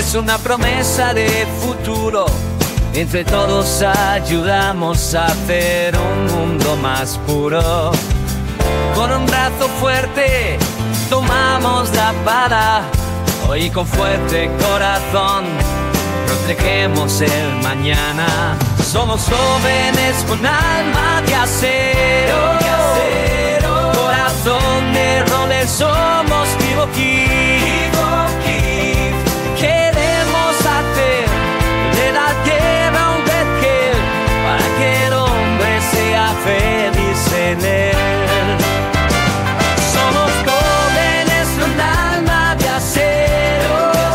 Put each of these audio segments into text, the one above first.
es una promesa de futuro. Entre todos ayudamos a hacer un mundo más puro. Con un brazo fuerte tomamos la vara. Hoy con fuerte corazón protegemos el mañana. Somos jóvenes con alma de acero, corazón de roble, somos Vivo Kiev. Queremos hacer de la tierra un vergel para que el hombre sea feliz en él. Somos jóvenes con alma de acero,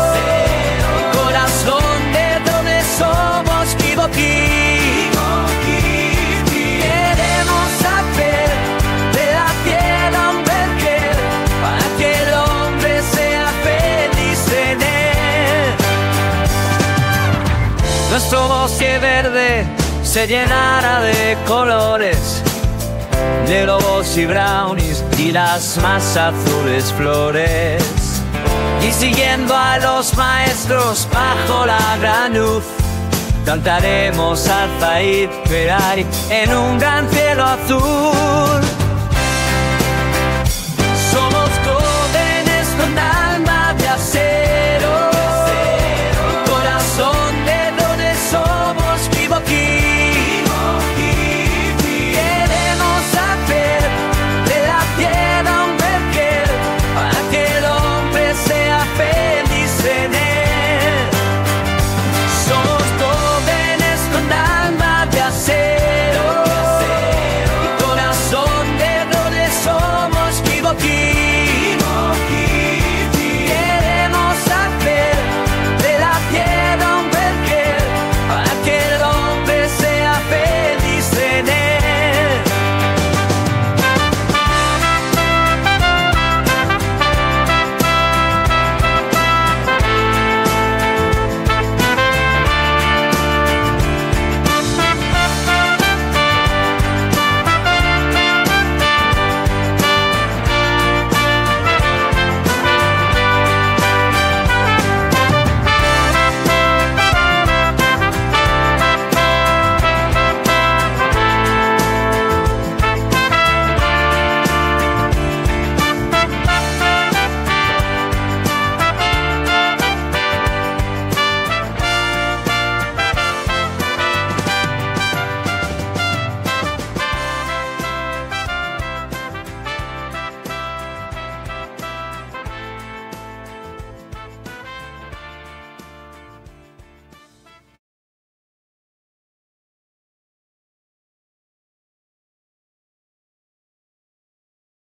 corazón de roble, somos Vivo Kiev. Nuestro bosque verde se llenará de colores, de lobos y brownies y las más azules flores. Y siguiendo a los maestros bajo la gran luz, cantaremos Alfa y Ferrari en un gran cielo azul.